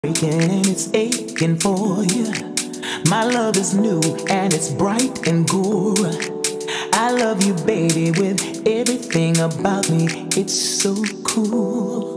breaking and it's aching for you. My love is new and it's bright and cool. I love you, baby, with everything about me. It's so cool.